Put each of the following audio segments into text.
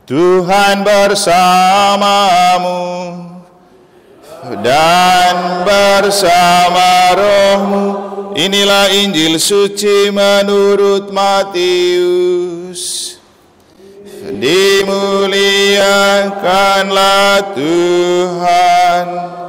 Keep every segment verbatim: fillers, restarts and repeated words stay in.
Tuhan bersamamu dan bersama rohmu. Inilah Injil suci menurut Matius. Dimuliakanlah Tuhan.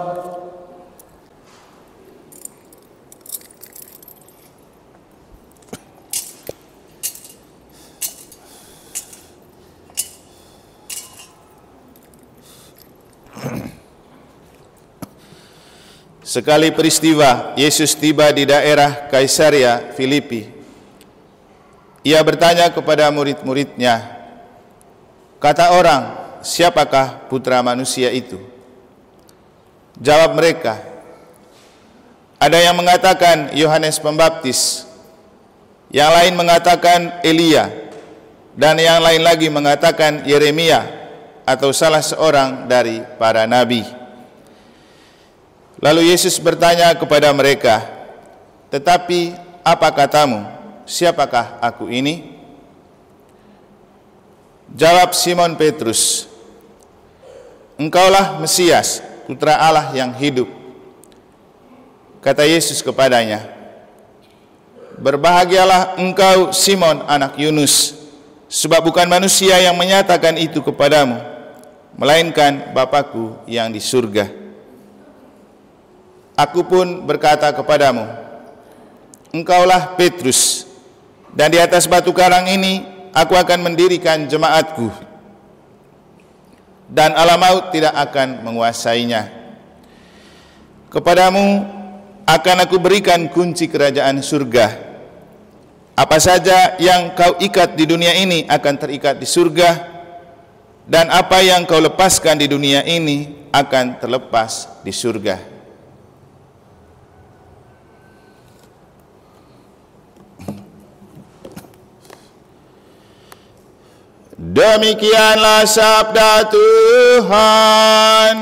Sekali peristiwa, Yesus tiba di daerah Kaisarea Filipi. Ia bertanya kepada murid-muridnya, kata orang, siapakah putra manusia itu? Jawab mereka, ada yang mengatakan Yohanes Pembaptis, yang lain mengatakan Elia, dan yang lain lagi mengatakan Yeremia atau salah seorang dari para nabi. Lalu Yesus bertanya kepada mereka, tetapi apa katamu, siapakah aku ini? Jawab Simon Petrus, engkaulah Mesias, putra Allah yang hidup. Kata Yesus kepadanya, berbahagialah engkau Simon anak Yunus, sebab bukan manusia yang menyatakan itu kepadamu, melainkan Bapa-Ku yang di surga. Aku pun berkata kepadamu, engkaulah Petrus, dan di atas batu karang ini aku akan mendirikan jemaatku, dan alam maut tidak akan menguasainya. Kepadamu akan aku berikan kunci kerajaan surga. Apa saja yang kau ikat di dunia ini akan terikat di surga, dan apa yang kau lepaskan di dunia ini akan terlepas di surga. Demikianlah sabda Tuhan.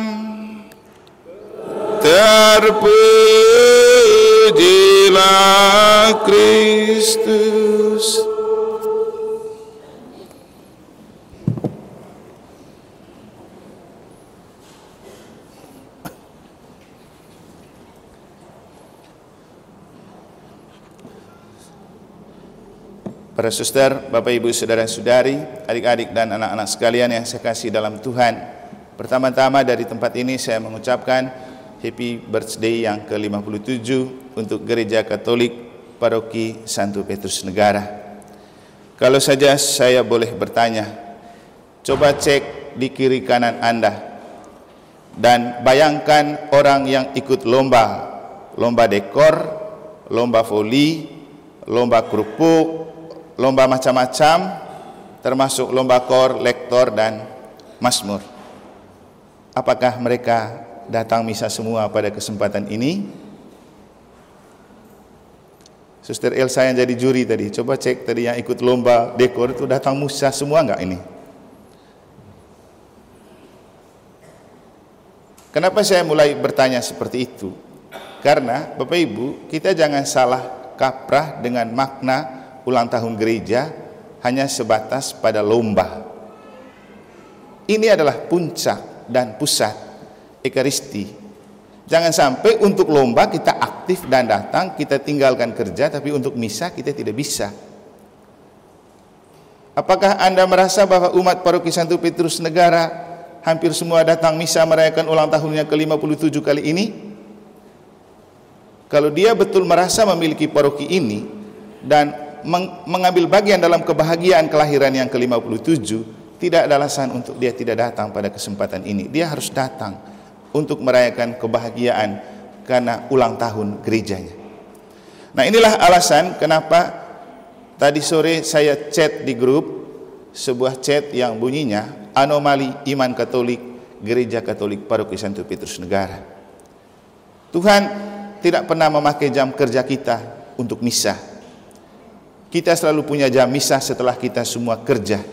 Terpujilah Kristus. Para suster, Bapak Ibu, saudara-saudari, adik-adik dan anak-anak sekalian yang saya kasih dalam Tuhan. Pertama-tama dari tempat ini saya mengucapkan happy birthday yang ke lima puluh tujuh untuk Gereja Katolik Paroki Santo Petrus Negara. Kalau saja saya boleh bertanya, coba cek di kiri kanan Anda dan bayangkan orang yang ikut lomba, lomba dekor, lomba voli, lomba kerupuk, lomba macam-macam, termasuk lomba kor, lektor, dan mazmur. Apakah mereka datang misa semua pada kesempatan ini? Suster Elsa yang jadi juri tadi, coba cek tadi yang ikut lomba dekor itu datang misa semua enggak ini? Kenapa saya mulai bertanya seperti itu? Karena Bapak Ibu, kita jangan salah kaprah dengan makna ulang tahun gereja hanya sebatas pada lomba. Ini adalah puncak dan pusat Ekaristi. Jangan sampai untuk lomba kita aktif dan datang, kita tinggalkan kerja, tapi untuk misa kita tidak bisa. Apakah Anda merasa bahwa umat Paroki Santo Petrus Negara hampir semua datang misa merayakan ulang tahunnya ke lima puluh tujuh kali ini? Kalau dia betul merasa memiliki paroki ini dan mengambil bagian dalam kebahagiaan kelahiran yang ke lima puluh tujuh, tidak ada alasan untuk dia tidak datang pada kesempatan ini. Dia harus datang untuk merayakan kebahagiaan karena ulang tahun gerejanya. Nah, inilah alasan kenapa tadi sore saya chat di grup, sebuah chat yang bunyinya anomali iman Katolik Gereja Katolik Paroki Santo Petrus Negara. Tuhan tidak pernah memakai jam kerja kita untuk misa. Kita selalu punya jam misa setelah kita semua kerja.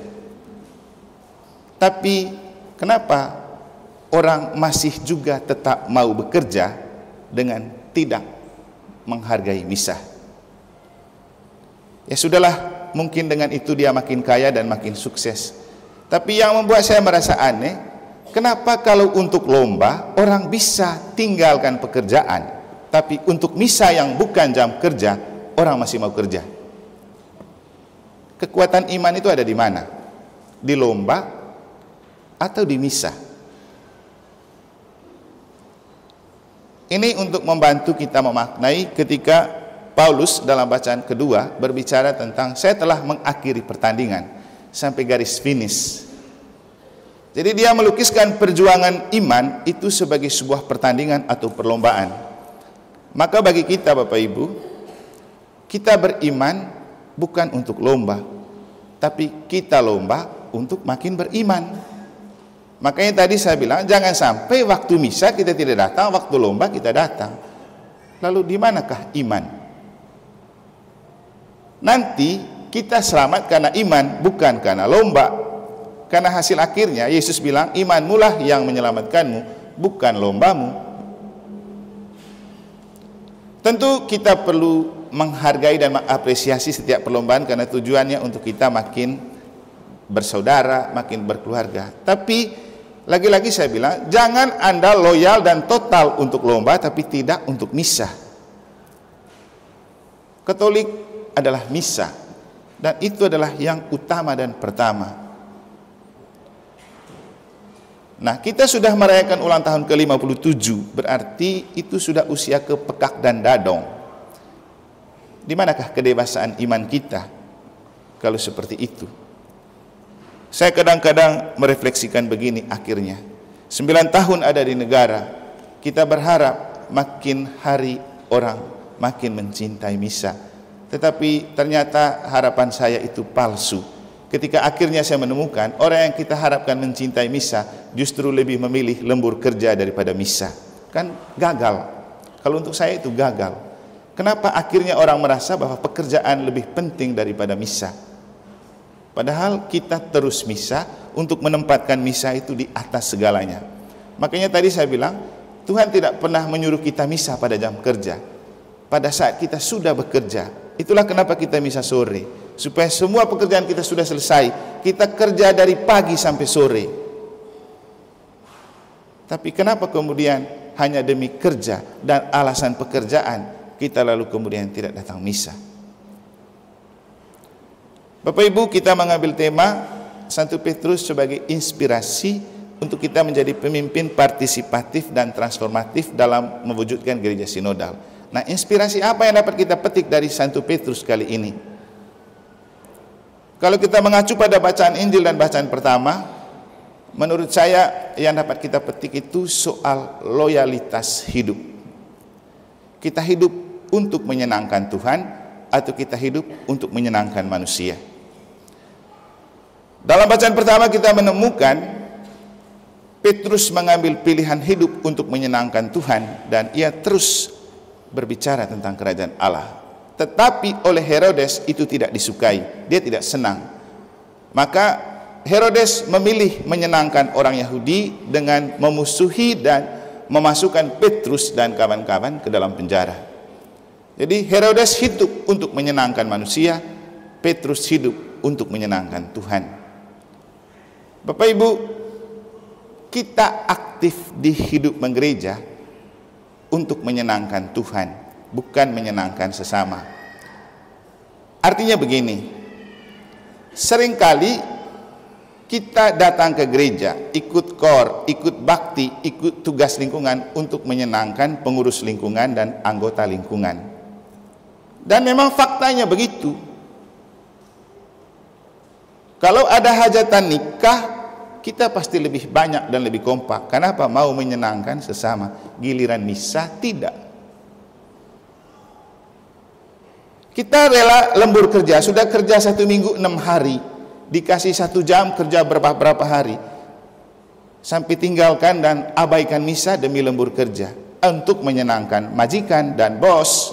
Tapi kenapa orang masih juga tetap mau bekerja dengan tidak menghargai misa? Ya sudahlah, mungkin dengan itu dia makin kaya dan makin sukses. Tapi yang membuat saya merasa aneh, kenapa kalau untuk lomba orang bisa tinggalkan pekerjaan, tapi untuk misa yang bukan jam kerja orang masih mau kerja? Kekuatan iman itu ada di mana? Di lomba atau di misa? Ini untuk membantu kita memaknai ketika Paulus dalam bacaan kedua berbicara tentang saya telah mengakhiri pertandingan sampai garis finish. Jadi dia melukiskan perjuangan iman itu sebagai sebuah pertandingan atau perlombaan. Maka bagi kita Bapak Ibu, kita beriman bukan untuk lomba, tapi kita lomba untuk makin beriman. Makanya tadi saya bilang jangan sampai waktu misa kita tidak datang, waktu lomba kita datang. Lalu di manakah iman? Nanti kita selamat karena iman, bukan karena lomba. Karena hasil akhirnya Yesus bilang imanmu lah yang menyelamatkanmu, bukan lombamu. Tentu kita perlu menghargai dan mengapresiasi setiap perlombaan karena tujuannya untuk kita makin bersaudara, makin berkeluarga. Tapi lagi-lagi saya bilang jangan Anda loyal dan total untuk lomba tapi tidak untuk misa. Katolik adalah misa. Dan itu adalah yang utama dan pertama. Nah, kita sudah merayakan ulang tahun ke lima puluh tujuh, berarti itu sudah usia kepekak dan dadong. Di manakah kedewasaan iman kita kalau seperti itu? Saya kadang-kadang merefleksikan begini akhirnya. Sembilan tahun ada di negara, kita berharap makin hari orang makin mencintai misa. Tetapi ternyata harapan saya itu palsu. Ketika akhirnya saya menemukan orang yang kita harapkan mencintai misa justru lebih memilih lembur kerja daripada misa. Kan gagal. Kalau untuk saya itu gagal. Kenapa akhirnya orang merasa bahwa pekerjaan lebih penting daripada misa? Padahal kita terus misa untuk menempatkan misa itu di atas segalanya. Makanya tadi saya bilang Tuhan tidak pernah menyuruh kita misa pada jam kerja. Pada saat kita sudah bekerja. Itulah kenapa kita misa sore, supaya semua pekerjaan kita sudah selesai. Kita kerja dari pagi sampai sore. Tapi kenapa kemudian hanya demi kerja dan alasan pekerjaan kita lalu kemudian tidak datang misa? Bapak Ibu, kita mengambil tema satu Petrus sebagai inspirasi untuk kita menjadi pemimpin partisipatif dan transformatif dalam mewujudkan gereja sinodal. Nah, inspirasi apa yang dapat kita petik dari satu Petrus kali ini? Kalau kita mengacu pada bacaan Injil dan bacaan pertama, menurut saya yang dapat kita petik itu soal loyalitas hidup. Kita hidup untuk menyenangkan Tuhan atau kita hidup untuk menyenangkan manusia? Dalam bacaan pertama kita menemukan Petrus mengambil pilihan hidup untuk menyenangkan Tuhan dan ia terus berbicara tentang kerajaan Allah. Tetapi oleh Herodes itu tidak disukai, dia tidak senang. Maka Herodes memilih menyenangkan orang Yahudi dengan memusuhi dan memasukkan Petrus dan kawan-kawan ke dalam penjara. Jadi Herodes hidup untuk menyenangkan manusia, Petrus hidup untuk menyenangkan Tuhan. Bapak Ibu, kita aktif di hidup menggereja untuk menyenangkan Tuhan, bukan menyenangkan sesama. Artinya begini, seringkali kita datang ke gereja, ikut kor, ikut bakti, ikut tugas lingkungan untuk menyenangkan pengurus lingkungan dan anggota lingkungan. Dan memang faktanya begitu. Kalau ada hajatan nikah, kita pasti lebih banyak dan lebih kompak. Kenapa? Mau menyenangkan sesama. Giliran misa tidak. Kita rela lembur kerja. Sudah kerja satu minggu enam hari, dikasih satu jam kerja berapa berapa hari, sampai tinggalkan dan abaikan misa demi lembur kerja untuk menyenangkan majikan dan bos.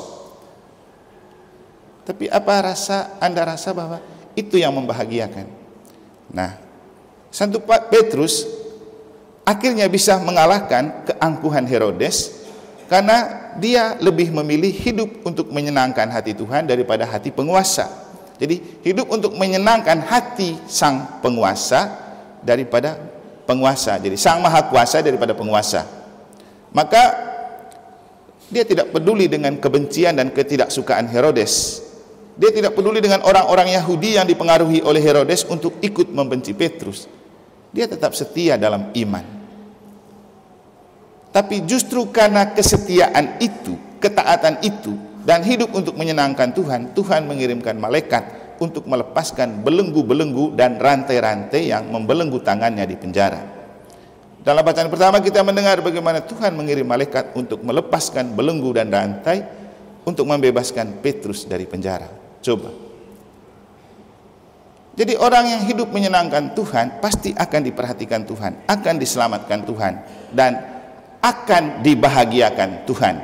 Tapi apa rasa Anda rasa bahwa itu yang membahagiakan? Nah, Santo Petrus akhirnya bisa mengalahkan keangkuhan Herodes karena dia lebih memilih hidup untuk menyenangkan hati Tuhan daripada hati penguasa. Jadi hidup untuk menyenangkan hati sang penguasa daripada penguasa. Jadi sang maha kuasa daripada penguasa. Maka dia tidak peduli dengan kebencian dan ketidaksukaan Herodes. Dia tidak peduli dengan orang-orang Yahudi yang dipengaruhi oleh Herodes untuk ikut membenci Petrus. Dia tetap setia dalam iman. Tapi justru karena kesetiaan itu, ketaatan itu, dan hidup untuk menyenangkan Tuhan, Tuhan mengirimkan malaikat untuk melepaskan belenggu-belenggu dan rantai-rantai yang membelenggu tangannya di penjara. Dalam bacaan pertama kita mendengar bagaimana Tuhan mengirim malaikat untuk melepaskan belenggu dan rantai untuk membebaskan Petrus dari penjara. Coba. Jadi orang yang hidup menyenangkan Tuhan pasti akan diperhatikan Tuhan, akan diselamatkan Tuhan, dan akan dibahagiakan Tuhan.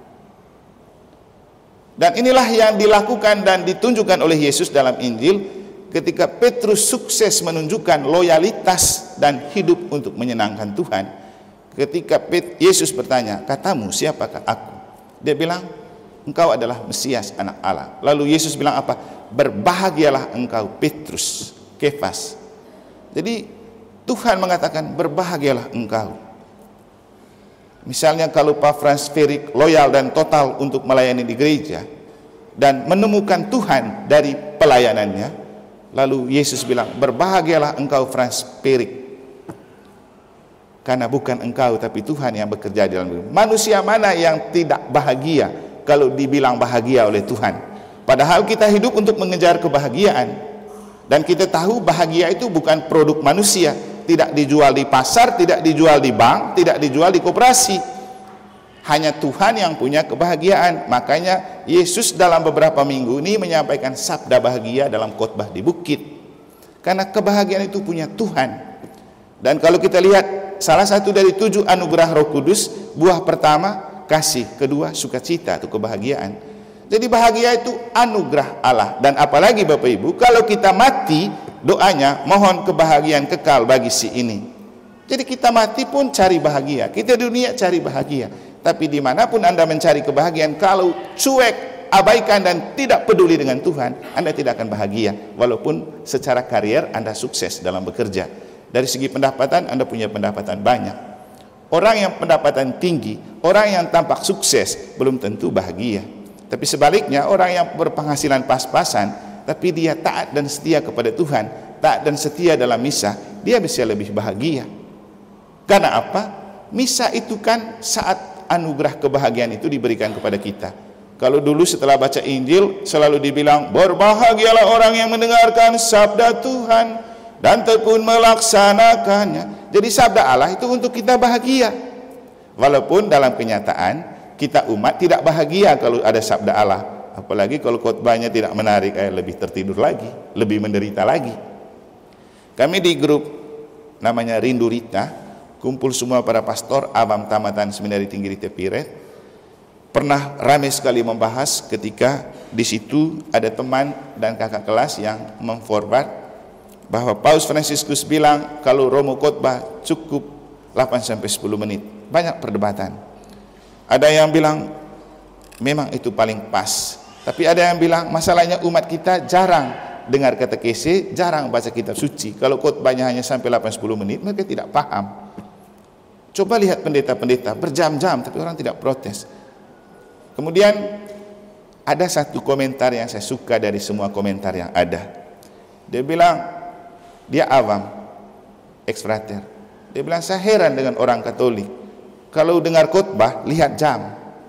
Dan inilah yang dilakukan dan ditunjukkan oleh Yesus dalam Injil ketika Petrus sukses menunjukkan loyalitas dan hidup untuk menyenangkan Tuhan. Ketika Yesus bertanya, "Katamu siapakah aku?" Dia bilang, "Engkau adalah Mesias, anak Allah." Lalu Yesus bilang apa? "Berbahagialah engkau Petrus, Kefas." Jadi Tuhan mengatakan berbahagialah engkau. Misalnya kalau Pak Franz Ferik loyal dan total untuk melayani di gereja dan menemukan Tuhan dari pelayanannya, lalu Yesus bilang, "Berbahagialah engkau Franz Ferik, karena bukan engkau tapi Tuhan yang bekerja di dalam dirimu." Manusia mana yang tidak bahagia kalau dibilang bahagia oleh Tuhan? Padahal kita hidup untuk mengejar kebahagiaan, dan kita tahu bahagia itu bukan produk manusia, tidak dijual di pasar, tidak dijual di bank, tidak dijual di koperasi. Hanya Tuhan yang punya kebahagiaan. Makanya Yesus dalam beberapa minggu ini menyampaikan sabda bahagia dalam khotbah di bukit, karena kebahagiaan itu punya Tuhan. Dan kalau kita lihat salah satu dari tujuh anugerah Roh Kudus, buah pertama kasih, kedua sukacita, itu kebahagiaan. Jadi bahagia itu anugerah Allah. Dan apalagi Bapak Ibu, kalau kita mati, doanya mohon kebahagiaan kekal bagi si ini. Jadi kita mati pun cari bahagia, kita di dunia cari bahagia. Tapi dimanapun Anda mencari kebahagiaan, kalau cuek, abaikan dan tidak peduli dengan Tuhan, Anda tidak akan bahagia. Walaupun secara karier Anda sukses dalam bekerja, dari segi pendapatan Anda punya pendapatan banyak. Orang yang pendapatan tinggi, orang yang tampak sukses belum tentu bahagia. Tapi sebaliknya, orang yang berpenghasilan pas-pasan tapi dia taat dan setia kepada Tuhan, taat dan setia dalam misa, dia bisa lebih bahagia. Karena apa? Misa itu kan saat anugerah kebahagiaan itu diberikan kepada kita. Kalau dulu setelah baca Injil selalu dibilang, "Berbahagialah orang yang mendengarkan sabda Tuhan dan tekun melaksanakannya." Jadi sabda Allah itu untuk kita bahagia. Walaupun dalam kenyataan kita umat tidak bahagia kalau ada sabda Allah. Apalagi kalau khotbahnya tidak menarik, eh, lebih tertidur lagi, lebih menderita lagi. Kami di grup namanya Rindu Rita, kumpul semua para pastor Abam Tamatan Seminari Tinggi Rita Piret, pernah ramai sekali membahas ketika di situ ada teman dan kakak kelas yang memforward bahwa Paus Fransiskus bilang kalau Romo khotbah cukup delapan sampai sepuluh menit. Banyak perdebatan. Ada yang bilang memang itu paling pas, tapi ada yang bilang masalahnya umat kita jarang dengar katekese, jarang baca kitab suci. Kalau khotbahnya hanya sampai delapan sampai sepuluh menit, mereka tidak paham. Coba lihat pendeta-pendeta berjam-jam tapi orang tidak protes. Kemudian ada satu komentar yang saya suka dari semua komentar yang ada. Dia bilang, dia awam, ex-frater. Dia bilang, "Saya heran dengan orang Katolik. Kalau dengar khotbah, lihat jam.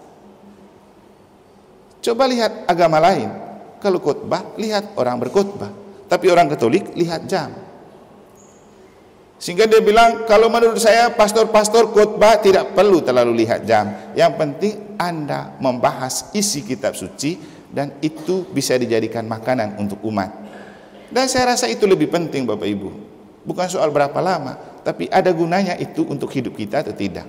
Coba lihat agama lain. Kalau khotbah, lihat orang berkhotbah. Tapi orang Katolik, lihat jam." Sehingga dia bilang, kalau menurut saya pastor-pastor khotbah tidak perlu terlalu lihat jam. Yang penting Anda membahas isi kitab suci, dan itu bisa dijadikan makanan untuk umat. Dan saya rasa itu lebih penting Bapak Ibu. Bukan soal berapa lama, tapi ada gunanya itu untuk hidup kita atau tidak.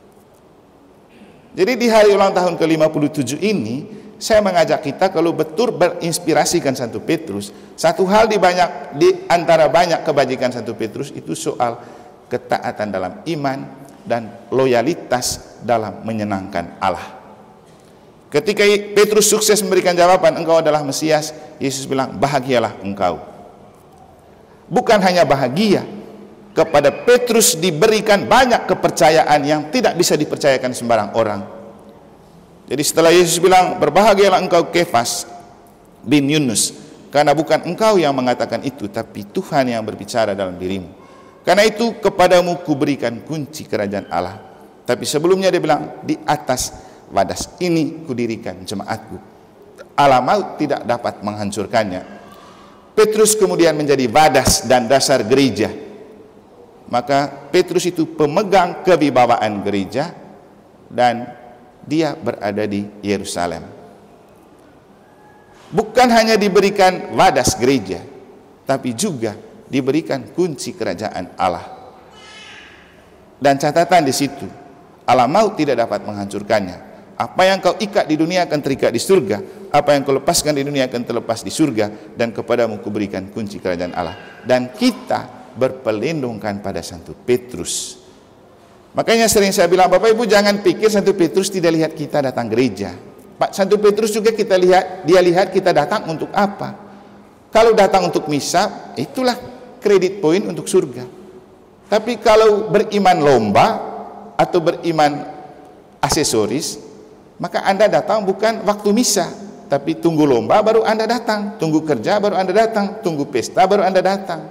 Jadi di hari ulang tahun ke lima puluh tujuh ini, saya mengajak kita kalau betul berinspirasikan Santo Petrus, satu hal di banyak di antara banyak kebajikan Santo Petrus itu soal ketaatan dalam iman dan loyalitas dalam menyenangkan Allah. Ketika Petrus sukses memberikan jawaban, "Engkau adalah Mesias," Yesus bilang, "Bahagialah engkau." Bukan hanya bahagia, kepada Petrus diberikan banyak kepercayaan yang tidak bisa dipercayakan sembarang orang. Jadi setelah Yesus bilang, berbahagialah engkau Kefas bin Yunus, karena bukan engkau yang mengatakan itu, tapi Tuhan yang berbicara dalam dirimu. Karena itu kepadamu kuberikan kunci kerajaan Allah. Tapi sebelumnya dia bilang, di atas wadas ini kudirikan jemaatku, Allah maut tidak dapat menghancurkannya. Petrus kemudian menjadi wadas dan dasar gereja. Maka Petrus itu pemegang kewibawaan gereja, dan dia berada di Yerusalem. Bukan hanya diberikan wadas gereja, tapi juga diberikan kunci kerajaan Allah. Dan catatan di situ, Allah maut tidak dapat menghancurkannya. Apa yang kau ikat di dunia akan terikat di surga, apa yang kau lepaskan di dunia akan terlepas di surga, dan kepadamu kuberikan kunci kerajaan Allah. Dan kita berpelindungkan pada Santo Petrus. Makanya sering saya bilang, Bapak Ibu jangan pikir Santo Petrus tidak lihat kita datang gereja. Pak, Santo Petrus juga kita lihat, dia lihat kita datang untuk apa. Kalau datang untuk misa, itulah kredit poin untuk surga. Tapi kalau beriman lomba atau beriman aksesoris, maka Anda datang bukan waktu misa, tapi tunggu lomba baru Anda datang, tunggu kerja baru Anda datang, tunggu pesta baru Anda datang.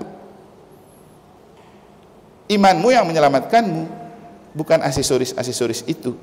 Imanmu yang menyelamatkanmu, bukan aksesoris-aksesoris itu.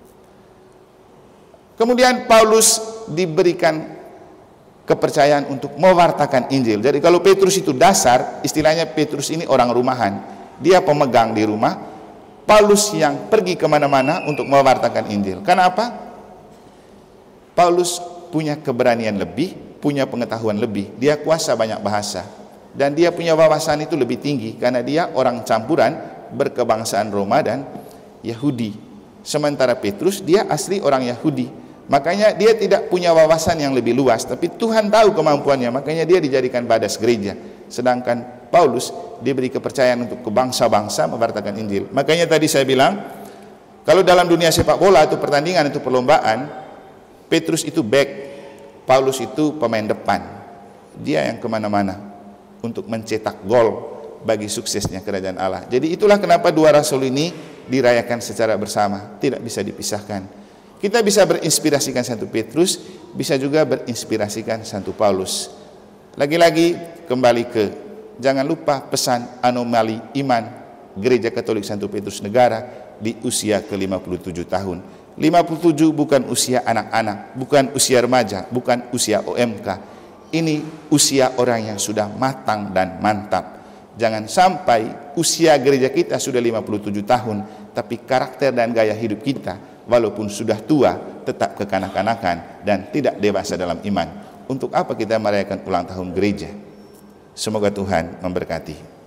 Kemudian Paulus diberikan kepercayaan untuk mewartakan Injil. Jadi kalau Petrus itu dasar, istilahnya Petrus ini orang rumahan, dia pemegang di rumah. Paulus yang pergi kemana-mana untuk mewartakan Injil. Kenapa? Paulus punya keberanian lebih, punya pengetahuan lebih, dia kuasa banyak bahasa, dan dia punya wawasan itu lebih tinggi karena dia orang campuran berkebangsaan Roma dan Yahudi. Sementara Petrus dia asli orang Yahudi, makanya dia tidak punya wawasan yang lebih luas, tapi Tuhan tahu kemampuannya, makanya dia dijadikan wadas gereja. Sedangkan Paulus diberi kepercayaan untuk ke bangsa-bangsa mewartakan Injil. Makanya tadi saya bilang, kalau dalam dunia sepak bola itu pertandingan, itu perlombaan, Petrus itu back, Paulus itu pemain depan. Dia yang kemana-mana untuk mencetak gol bagi suksesnya kerajaan Allah. Jadi itulah kenapa dua rasul ini dirayakan secara bersama, tidak bisa dipisahkan. Kita bisa berinspirasikan Santo Petrus, bisa juga berinspirasikan Santo Paulus. Lagi-lagi kembali ke, jangan lupa pesan anomali iman Gereja Katolik Santo Petrus Negara di usia ke lima puluh tujuh tahun. lima puluh tujuh bukan usia anak-anak, bukan usia remaja, bukan usia O M K. Ini usia orang yang sudah matang dan mantap. Jangan sampai usia gereja kita sudah lima puluh tujuh tahun, tapi karakter dan gaya hidup kita walaupun sudah tua tetap kekanak-kanakan dan tidak dewasa dalam iman. Untuk apa kita merayakan ulang tahun gereja? Semoga Tuhan memberkati.